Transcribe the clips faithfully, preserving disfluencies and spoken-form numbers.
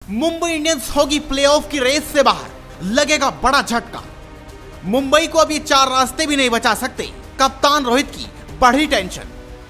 Mumbai Indians होगी playoff की race से बाहर, लगेगा बड़ा झटका। मुंबई को अब ये चार रास्ते भी नहीं बचा सकते। कप्तान रोहित की बढ़ी टेंशन।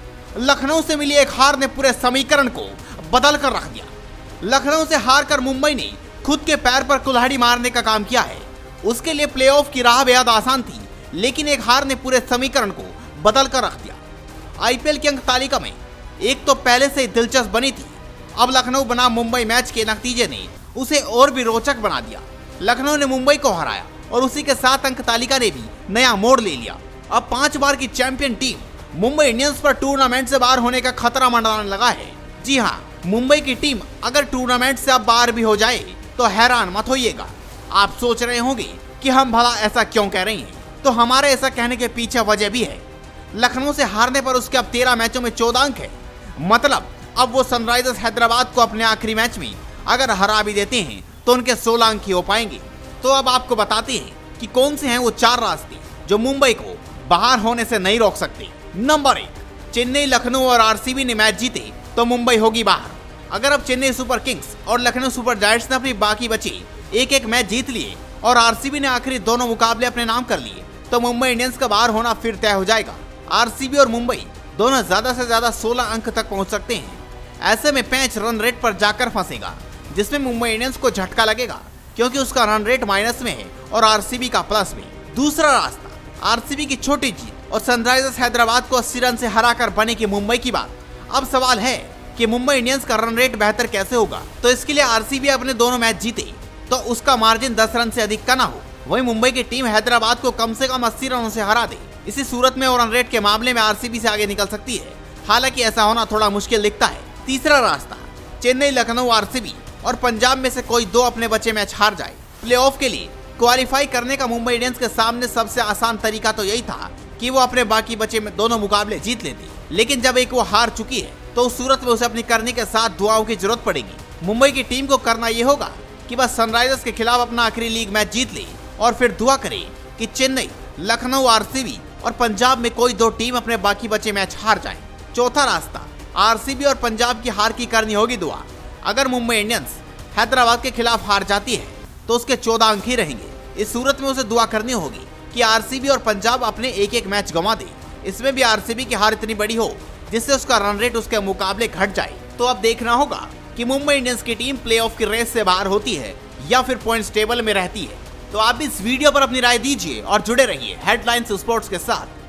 लखनऊ से मिली एक हार ने पूरे समीकरण को बदल कर रख दिया। लखनऊ से हार कर मुंबई ने खुद के पैर पर कुल्हाड़ी मारने का काम किया है। उसके लिए प्लेऑफ की राह बेहद आसान थी, लेकिन एक हार ने पूरे समीकरण को बदल कर रख दिया। आईपीएल की अंक तालिका में एक तो पहले से ही दिलचस्प बनी थी, अब लखनऊ बनाम मुंबई मैच के नतीजे ने उसे और भी रोचक बना दिया। लखनऊ ने मुंबई को हराया और उसी के साथ अंक तालिका ने भी नया मोड़ ले लिया। अब पांच बार की चैंपियन टीम मुंबई इंडियंस पर टूर्नामेंट से बाहर होने का खतरा मंडराने लगा है। जी हाँ, मुंबई की टीम अगर टूर्नामेंट से अब बाहर भी हो जाए तो हैरान मत होइएगा। आप सोच रहे होंगे कि हम भला ऐसा क्यों कह रहे हैं, तो हमारे ऐसा कहने के पीछे वजह भी है। लखनऊ से हारने पर उसके अब तेरह मैचों में चौदह अंक है। मतलब अब वो सनराइजर्स हैदराबाद को अपने आखिरी मैच में अगर हरा भी देते हैं तो उनके सोलह अंक ही हो पाएंगे। तो अब आपको बताते हैं कि कौन से हैं वो चार रास्ते जो मुंबई को बाहर होने से नहीं रोक सकते। नंबर एक, चेन्नई, लखनऊ और आरसीबी ने मैच जीते तो मुंबई होगी बाहर। अगर अब चेन्नई सुपर किंग्स और लखनऊ सुपर जायंट्स ने अपनी बाकी बचे एक एक मैच जीत लिए और आरसीबी ने आखिरी दोनों मुकाबले अपने नाम कर लिए तो मुंबई इंडियंस का बाहर होना फिर तय हो जाएगा। आरसीबी और मुंबई दोनों ज्यादा से ज्यादा सोलह अंक तक पहुंच सकते हैं। ऐसे में पैंच रन रेट पर जाकर फंसेगा, जिसमें मुंबई इंडियंस को झटका लगेगा क्योंकि उसका रन रेट माइनस में है और आरसीबी का प्लस में। दूसरा रास्ता, आरसीबी की छोटी जीत और सनराइजर्स हैदराबाद को अस्सी रन से हराकर बनेगी मुंबई की बात। अब सवाल है कि मुंबई इंडियंस का रन रेट बेहतर कैसे होगा, तो इसके लिए आरसीबी अपने दोनों मैच जीते तो उसका मार्जिन दस रन से अधिक का ना हो। वही मुंबई की टीम हैदराबाद को कम से कम अस्सी रनों से हरा दे। इसी सूरत में और रन रेट के मामले में आरसीबी से आगे निकल सकती है। हालांकि ऐसा होना थोड़ा मुश्किल दिखता है। तीसरा रास्ता, चेन्नई, लखनऊ, आरसीबी और पंजाब में से कोई दो अपने बचे मैच हार जाए। प्लेऑफ के लिए क्वालिफाई करने का मुंबई इंडियंस के सामने सबसे आसान तरीका तो यही था कि वो अपने बाकी बचे में दोनों मुकाबले जीत लेते, लेकिन जब एक वो हार चुकी है तो उस सूरत में उसे अपनी करने के साथ दुआओं की जरूरत पड़ेगी। मुंबई की टीम को करना ये होगा कि बस सनराइजर्स के खिलाफ अपना आखिरी लीग मैच जीत ले और फिर दुआ करे कि चेन्नई, लखनऊ, आरसीबी और पंजाब में कोई दो टीम अपने बाकी बचे मैच हार जाए। चौथा रास्ता, आरसीबी और पंजाब की हार की करनी होगी दुआ। अगर मुंबई इंडियंस हैदराबाद के खिलाफ हार जाती है तो उसके चौदह अंक ही रहेंगे। इस सूरत में उसे दुआ करनी होगी कि आरसीबी और पंजाब अपने एक एक मैच गंवा दे। इसमें भी आरसीबी की हार इतनी बड़ी हो जिससे उसका रन रेट उसके मुकाबले घट जाए। तो अब देखना होगा कि मुंबई इंडियंस की टीम प्लेऑफ की रेस से बाहर होती है या फिर पॉइंट्स टेबल में रहती है। तो आप इस वीडियो पर अपनी राय दीजिए और जुड़े रहिए हेडलाइंस स्पोर्ट्स के साथ।